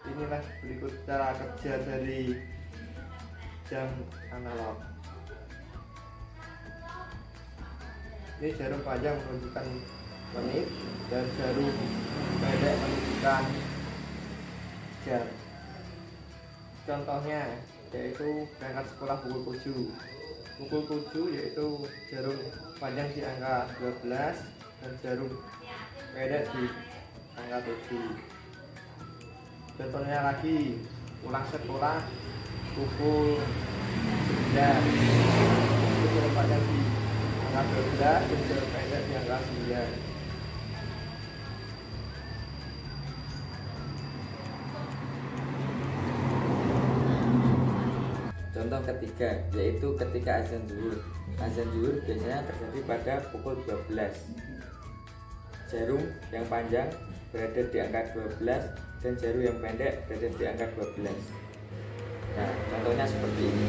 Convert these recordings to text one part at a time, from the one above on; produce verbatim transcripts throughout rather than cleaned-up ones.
inilah berikut cara kerja dari jam analog. Ini jarum panjang menunjukkan menit dan jarum pendek menunjukkan jam. Contohnya yaitu berangkat sekolah pukul tujuh. Pukul tujuh yaitu jarum panjang di angka dua belas dan jarum pendek di angka tujuh. Contohnya lagi pulang sekolah pukul sembilan, itu jarum panjang di angka dua belas dan jarum pendek di angka sembilan. Contoh ketiga yaitu ketika azan zuhur. Azan zuhur biasanya terjadi pada pukul dua belas. Jarum yang panjang berada di angka dua belas dan jarum yang pendek berada di angka dua belas. Nah, contohnya seperti ini.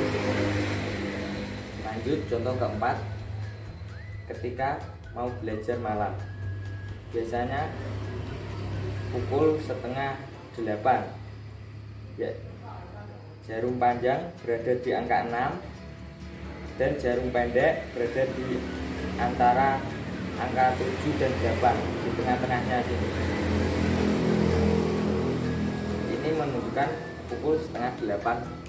Lanjut contoh keempat, ketika mau belajar malam. Biasanya pukul setengah delapan. Ya, jarum panjang berada di angka enam dan jarum pendek berada di antara angka tujuh dan delapan, di tengah-tengahnya sini. Ini menunjukkan pukul setengah delapan